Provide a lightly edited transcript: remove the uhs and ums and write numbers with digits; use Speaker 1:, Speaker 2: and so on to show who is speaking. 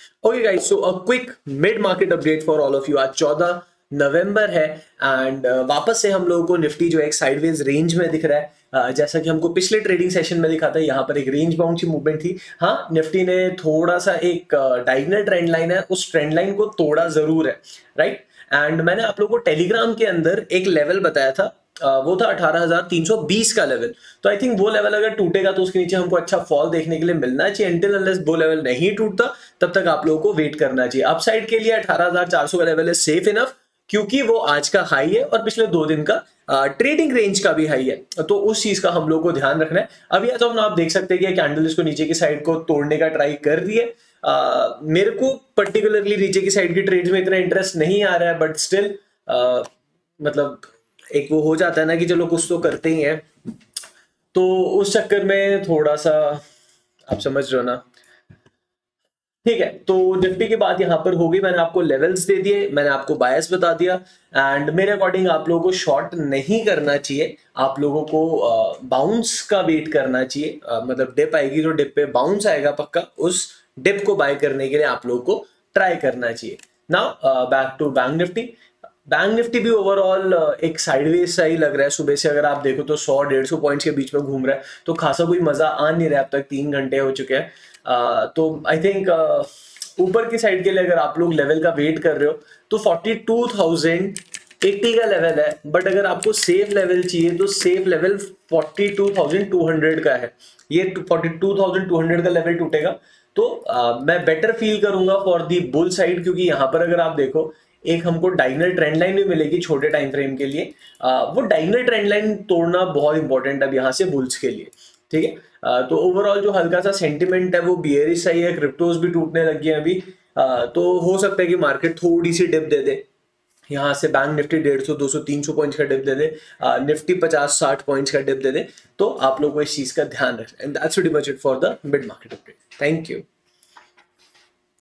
Speaker 1: Okay guys, so a quick mid market update for all of you. आज 14 नवंबर है and वापस से हम लोगों को निफ्टी जो है एक साइडवेज रेंज में दिख रहा है। जैसा कि हमको पिछले ट्रेडिंग सेशन में दिखा था, यहाँ पर एक रेंज बाउंड की मूवमेंट थी। हाँ, निफ्टी ने थोड़ा सा एक डायगोनल ट्रेंड लाइन है, उस ट्रेंड लाइन को तोड़ा जरूर है, राइट। एंड मैंने आप लोगों को टेलीग्राम के अंदर एक लेवल बताया था, वो था 18,320 का लेवल। तो आई थिंक वो लेवल अगर टूटेगा तो उसके नीचे हमको अच्छा फॉल देखने के लिए मिलना चाहिए। अनटिल अनलेस वो लेवल नहीं टूटता तब तक आप लोगों को वेट करना चाहिए। अपसाइड के लिए 18,400 का लेवल है सेफ इनफ, क्योंकि वो आज का हाई है और पिछले 2 दिन का ट्रेडिंग रेंज का भी हाई है। तो उस चीज का हम लोग को ध्यान रखना है। अभी तो आप देख सकते हैं कि कैंडल इसको नीचे की साइड को तोड़ने का ट्राई कर रही है। मेरे को पर्टिकुलरली नीचे की साइड की ट्रेड्स में इतना इंटरेस्ट नहीं आ रहा है, बट स्टिल मतलब एक वो हो जाता है ना कि चलो कुछ तो करते ही हैं, तो उस चक्कर में थोड़ा सा आप समझ रहे हो ना। ठीक है, तो निफ्टी की बात यहां पर होगी। मैंने आपको लेवल्स दे दिए, मैंने आपको बायस बता दिया एंड मेरे अकॉर्डिंग आप लोगों को शॉर्ट नहीं करना चाहिए। आप लोगों को बाउंस का वेट करना चाहिए। मतलब डिप आएगी तो डिप पे बाउंस आएगा पक्का, उस डिप को बाय करने के लिए आप लोगों को ट्राई करना चाहिए। Now back to Bank Nifty. Bank Nifty भी ओवरऑल एक साइडवेज सा ही लग रहा है। सुबह से अगर आप देखो तो 100-150 पॉइंट्स के बीच में घूम रहा है, तो खासा कोई मजा आ नहीं रहा है। अब तक 3 घंटे हो चुके हैं। तो आई थिंक ऊपर की साइड के लिए अगर आप लोग लेवल का वेट कर रहे हो तो 42,080 का लेवल है। बट अगर आपको सेफ लेवल चाहिए तो सेफ लेवल 42,200 का है। ये 42,200 का लेवल टूटेगा तो मैं बेटर फील करूंगा फॉर दी बुल साइड, क्योंकि यहां पर अगर आप देखो एक हमको डायगोनल ट्रेंड लाइन भी मिलेगी छोटे टाइम फ्रेम के लिए। वो डायगोनल ट्रेंड लाइन तोड़ना बहुत इंपॉर्टेंट है अब यहाँ से बुल्स के लिए। ठीक है, तो ओवरऑल जो हल्का सा सेंटिमेंट है वो बियरिश सही है। क्रिप्टोज भी टूटने लगी है अभी। तो हो सकता है कि मार्केट थोड़ी सी डिप दे दे यहाँ से। बैंक निफ्टी 150, 200, 300 पॉइंट्स का डिप दे दे, निफ्टी 50-60 पॉइंट्स का डिप दे दे। तो आप लोगों को इस चीज का ध्यान रखना। And that's very much it for the mid market update. Thank you.